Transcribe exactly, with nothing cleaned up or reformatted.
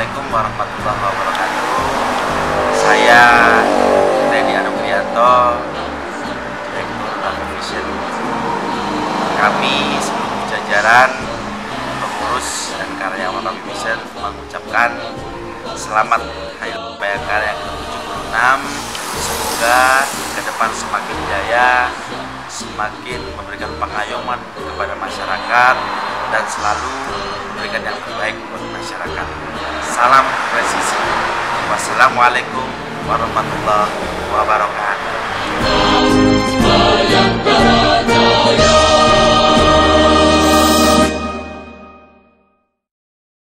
Assalamualaikum warahmatullahi wabarakatuh. Saya Denny Anugryanto, Direktur Vision. Kami seluruh jajaran pengurus dan karyawan Vision mengucapkan selamat Hari Bayangkara yang ke tujuh puluh enam. Semoga ke depan semakin jaya, semakin memberikan pengayuman kepada masyarakat dan selalu memberikan yang terbaik buat masyarakat. Salam presisi. Wassalamualaikum warahmatullahi wabarakatuh.